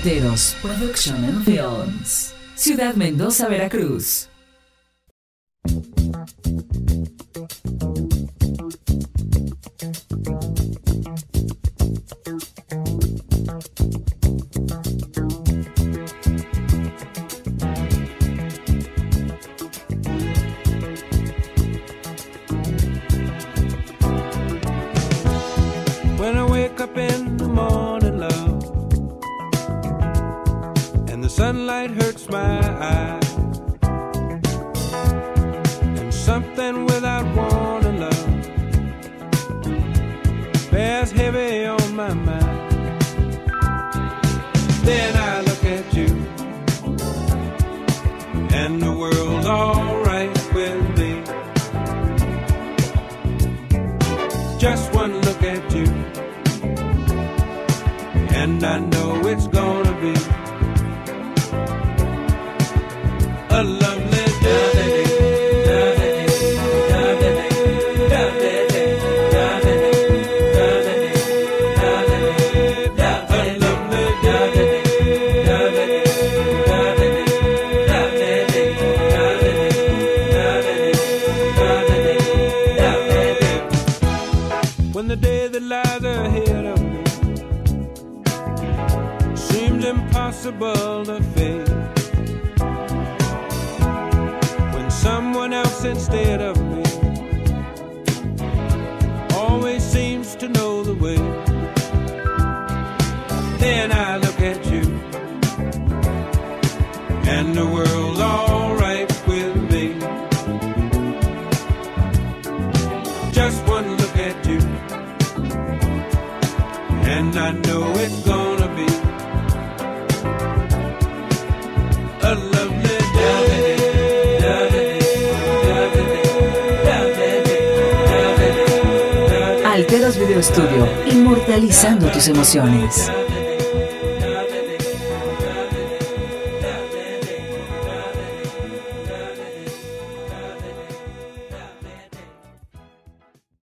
Alteros Production and Films. Ciudad Mendoza, Veracruz. When I wake up in the morning, love, and the sunlight hurts my eyes, and something without warning, love, bears heavy on my mind. Then I look at you, and the world's alright with me. Just one look at you, and I know it's gonna be a lovely day. When the day that lies ahead of me seems impossible to face, when someone else instead of me always seems to know the way, then I look at you, and the world's alright with me. Just one look at you, and I know it's gonna be a lovely day. Alteros Video Studio, inmortalizando tus emociones.